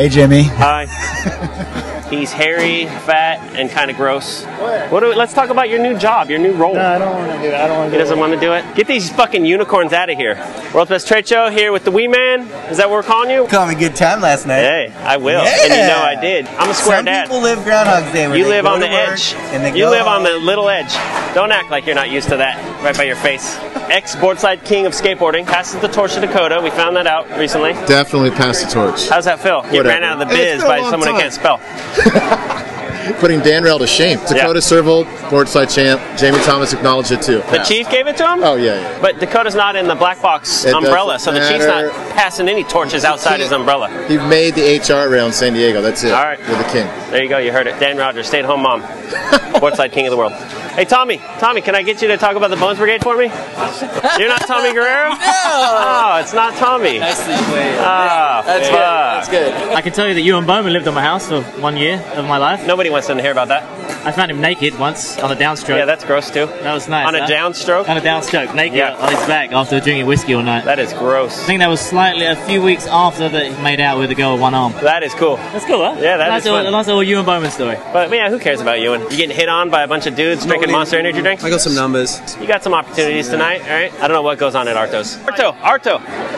Hey, Jimmy. Hi. He's hairy, fat, and kind of gross. Let's talk about your new job, your new role. No, I don't want to do it. I don't want to do it. He doesn't want to do it? Get these fucking unicorns out of here. World's Best Trade Show here with the Wee Man. Is that what we're calling you? Call me good time last night. Hey, I will. Yeah. And you know I did. I'm a square dad. Some people live Groundhog's Day. Where you they live go on the to work edge. And they You go live on home. the little edge. Don't act like you're not used to that right by your face. Ex-boardside king of skateboarding. Passes the torch to Dakota. We found that out recently. Definitely pass the torch. How's that feel? You ran out of the biz by someone who can't spell. Putting Dan Rail to shame. Dakota Servold, boardside champ. Jamie Thomas acknowledged it too. The Chief gave it to him? Oh, yeah. But Dakota's not in the black box umbrella, so the Chief's not passing any torches outside his umbrella. He made the HR rail in San Diego. That's it. All right. You're the king. There you go. You heard it. Dan Rogers, stay-at-home mom. Boardside king of the world. Hey, Tommy. Tommy, can I get you to talk about the Bones Brigade for me? You're not Tommy Guerrero? No. Oh, it's not Tommy. That's the way. Oh, that's good. That's good. I can tell you that Ewan Bowman lived on my house for 1 year of my life. Nobody wants to hear about that. I found him naked once on a downstroke. Yeah, that's gross too. That was nice. On a downstroke? On a downstroke, naked on his back after drinking whiskey all night. That is gross. I think that was slightly a few weeks after that he made out with a girl with one arm. That is cool. That's cool, huh? Yeah, that is fun. A nice little Ewan Bowman story. But yeah, who cares about Ewan? You getting hit on by a bunch of dudes drinking Monster Energy drinks? I got some numbers. You got some opportunities tonight, all right? I don't know what goes on at Arto's. Arto.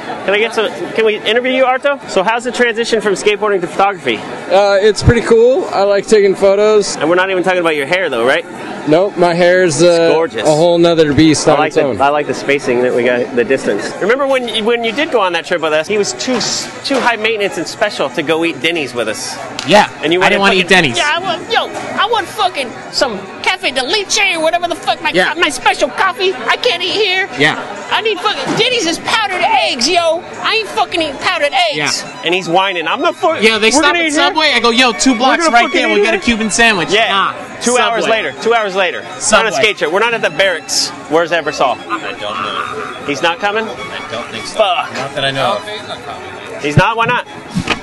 Can we interview you, Arto? So how's the transition from skateboarding to photography? It's pretty cool. I like taking photos. And we're not even talking about your hair, though, right? Nope, my hair's gorgeous. A whole nother beast on its own. I like the spacing that we got, the distance. Remember when you did go on that trip with us? He was too high maintenance and special to go eat Denny's with us. Yeah, and you I didn't want to eat Denny's. Yeah, I want fucking some cafe de leche or whatever the fuck my special coffee. I can't eat here. Yeah. I need fucking Denny's is powdered eggs, yo. I ain't fucking eating powdered eggs. Yeah. And he's whining. I'm not fucking. Yeah, they stop at Subway. I go, yo, 2 blocks right there. We'll get a Cuban sandwich. Yeah. Nah. 2 hours later. 2 hours later. Subway. On a skate show. We're not at the barracks. Where's Eversol? I don't know. He's not coming? I don't think so. Fuck. Not that I know of. He's not? Why not?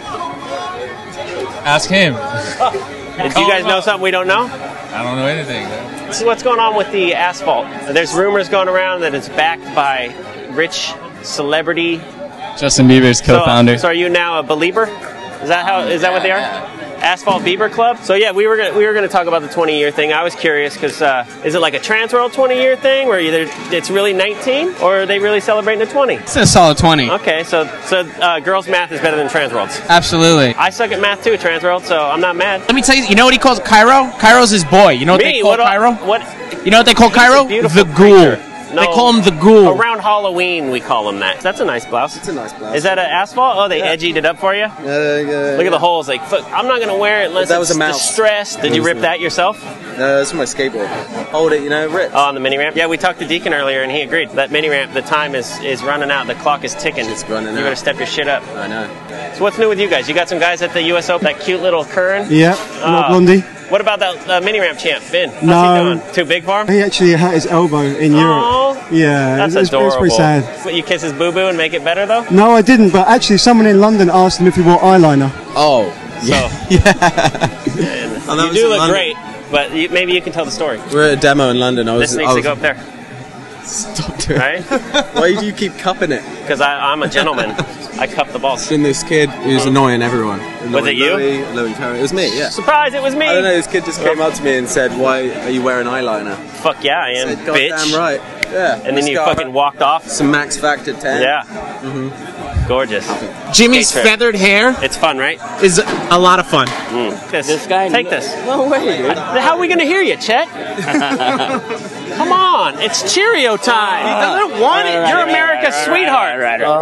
Ask him. Did you guys know something we don't know? I don't know anything. This is what's going on with the asphalt. There's rumors going around that it's backed by rich celebrity. Justin Bieber's co-founder. So are you now a believer? Is that what they are? Asphalt Bieber Club. So yeah, we were gonna talk about the 20-year thing. I was curious because is it like a Trans World 20-year thing where either it's really 19 or are they really celebrating the 20? It's a solid 20. Okay, so girls' math is better than Trans World's. Absolutely. I suck at math too, Trans World, so I'm not mad. Let me tell you. You know what he calls Cairo? Cairo's his boy. You know what they call Cairo? You know what they call Cairo? The Ghoul. No, they call him the Ghoul. Around Halloween, we call him that. That's a nice blouse. It's a nice blouse. Is that an asphalt? Oh, they edgied it up for you? Look at the holes. Like, fuck, I'm not going to wear it unless that was it's a mouse. distressed. Did you rip that yourself? No, that's from my skateboard. Hold it, rip. Oh, on the mini ramp? Yeah, we talked to Deacon earlier, and he agreed. That mini ramp, the time is running out. The clock is ticking. It's running out. You better step your shit up. I know. So what's new with you guys? You got some guys at the US Open, that cute little Curran? Yeah, Blondie. What about that mini ramp champ, Ben? How's No. he doing? Too big for him? He actually hurt his elbow in Europe. Yeah, That's it's adorable. pretty sad. What, you kiss his boo-boo and make it better, though? No, I didn't, but actually someone in London asked him if he wore eyeliner. Oh, yeah. You do look great, but maybe you can tell the story. We're at a demo in London. This needs to go up there. Stop doing it. Right? Why do you keep cupping it? Because I'm a gentleman. I cup the balls. Been this kid who's annoying everyone. Was it you? Louis, it was me, yeah. Surprise, it was me! I don't know, this kid just came up to me and said, why are you wearing eyeliner? Fuck yeah, I am, I said, bitch. Goddamn right. Yeah. And then you fucking walked off. Some Max Factor 10. Yeah. Gorgeous. Jimmy's feathered hair. It's fun, right? Is a lot of fun. This guy. Take this. No way, dude. How are we gonna hear you, Chet? Come on, it's Cheerio time. He doesn't want it. You're America's sweetheart.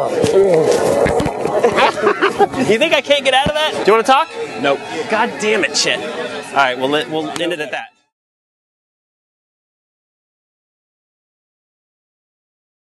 You think I can't get out of that? Do you want to talk? Nope. God damn it, Chet. All right, we'll end it at that.